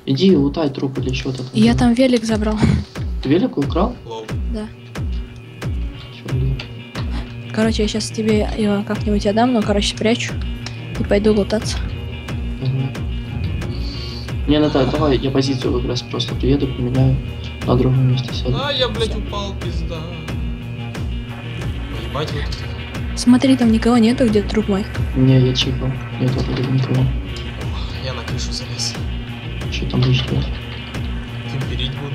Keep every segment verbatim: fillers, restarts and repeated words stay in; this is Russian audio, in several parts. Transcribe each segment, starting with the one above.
Иди лутай труп или что-то. Я там велик забрал. Ты велик украл? Да. Чё, блин? Короче, я сейчас тебе его как-нибудь отдам, но, короче, спрячу. И пойду лутаться. Угу. Не, Наталья, давай я позицию как раз просто приеду, поменяю, на другом месте сяду. А, я, блядь, упал, пизда. Ебать вы тут. Смотри, там никого нету, где труп мой. Не, я чикал, нет вроде никого. Я на крышу залез. Что там будешь делать? Кемперить буду.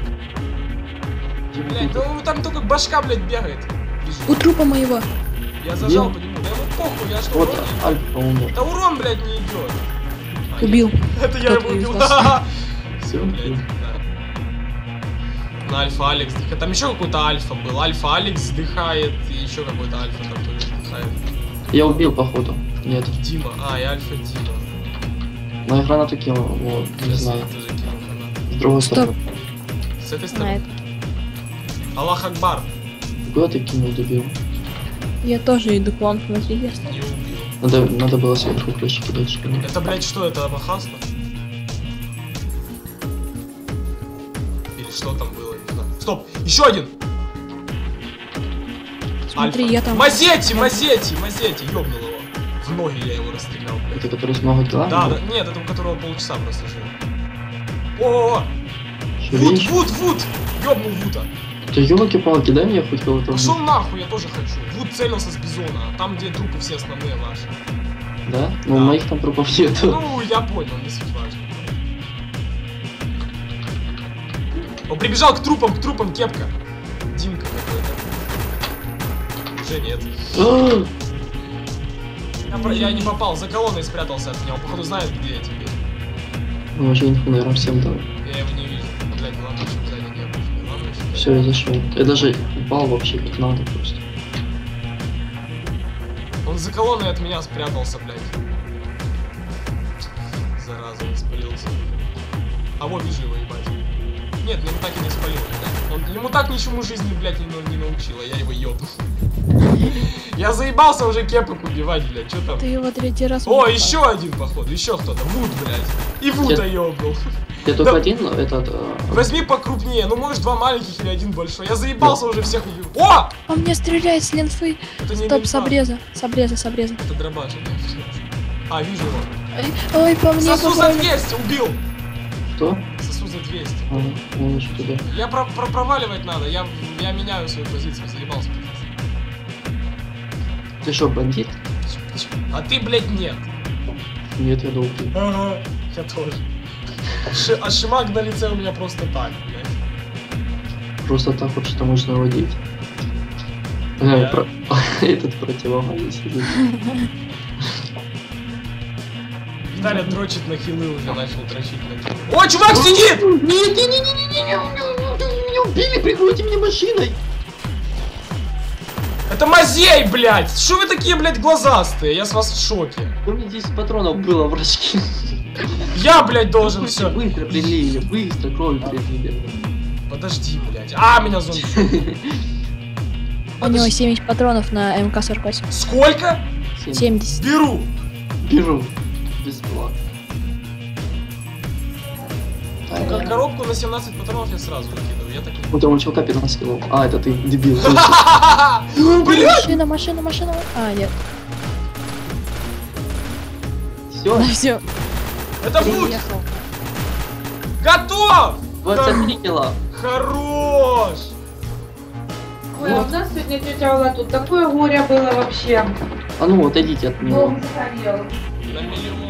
Блядь, ну там только башка, блядь, бегает. У трупа моего. Я зажал по нему. Да ему похуй, я что, Вот, урон не- Альфа умер. Да урон, блядь, не идет. А, Убил. я- Это я его Кто-то из убил. Все, Все, блядь, да. На Альфа Алекс вздыхает. Там еще какой-то Альфа был. Альфа Алекс вздыхает, и еще какой-то Альфа там тоже вздыхает. я убил походу. Нет. Дима. А, и Альфа Дима. Но я гранату кинул, вот, не Сейчас знаю. я тоже кину гранату. С другой Стоп. стороны. С этой На стороны. это. Аллах Акбар. Куда ты кинул, добил? Я тоже иду к вам, смотри, ясно. Не убил. Надо, надо было сверху крыши кидать, что ли. Это, блядь, что это, Махаста? Или что там было? Не знаю. Стоп! Еще один! Смотри, Альфа. я там... Мазетти, Мазетти, Мазетти, ёбнул его. В ноги я его расстрелял, блядь. Это который с много килами? Да, да, нет, это у которого полчаса просто жил. О, Что, Вуд, видишь? Вуд, Вуд! Ёбнул Вуда. Да ёлки-палки, дай мне хоть кого-то. Пошел нахуй, я тоже хочу. Вуд целился с бизона, а там, где трупы все основные наши. Да? Ну, Да. моих там трупов нету. Ну, я понял, не суть важно. Он прибежал к трупам, к трупам кепка. Димка какой-то. Уже нет. А, Я, про- я не попал, за колонной спрятался от меня. Он, походу, знает, где я теперь. Ну, уже инфу, наверное, всем дал. Я его не вижу. Блядь, ну ладно, чтобы сзади не было. Ладно, если- Все, я зашел. Я даже упал вообще как надо просто. Он за колонной от меня спрятался, блядь. Зараза, он спалился. А вот вижу его, ебать. Нет, ему так и не спалил, блядь. Он, ему так ничему жизни, блядь, не, нау- не научила, я его ёбну. Я заебался уже кепок убивать, блядь, что там? Ты его третий раз... О, убил. еще один, походу, еще кто-то. Вуд, блядь. И Вуда ёбнул. Я только Да. один, но этот... а, Возьми покрупнее, ну можешь два маленьких или один большой. Я заебался уже всех убивать. О! Он мне стреляет с линфы. Это не Стоп, линфа. с обреза. С обреза, с обреза. Это дробаш. А, вижу его. Ой, ой, по мне Сосу за попали. двести, убил! Кто? Сосу за двести. А, он еще туда. Я про про проваливать надо, я, я меняю свою позицию, заебался. Ты что, бандит? А ты, блядь, нет. Нет, я долго. Ага, я тоже. Ши- а шимак на лице у меня просто так, блядь. Просто так вот что можно водить. Я- Про- Этот противогаз сидит. Виталий дрочит на хилы уже, начал дрочить на хилы. О, чувак сидит! Нет, не, не, не, не, не, меня убили, прикройте меня машиной. Это Мазей, блядь! Что вы такие, блядь, глазастые? Я с вас в шоке. У меня десять патронов было в рожке. Я, блядь, должен все. Быстро прилили, быстро кровь прилили. Подожди, блядь. А, меня зомби. У него семьдесят патронов на эм ка сорок восемь. Сколько? семьдесят. Беру. Беру. Бесплатно. Ко- Коробку на семнадцать патронов я сразу выкидываю. Я так не... У того чувака пятнадцать кило. А, это ты, дебил. Блядь! Машина, машина, машина. А, нет. Все, Ну все, Это Вуд! приехал. Готов! двадцать три кило. Хорош! Ой, а у нас сегодня тетя Алла тут такое горе было вообще. А ну, отойдите от него. Дом сгорел. На миллион.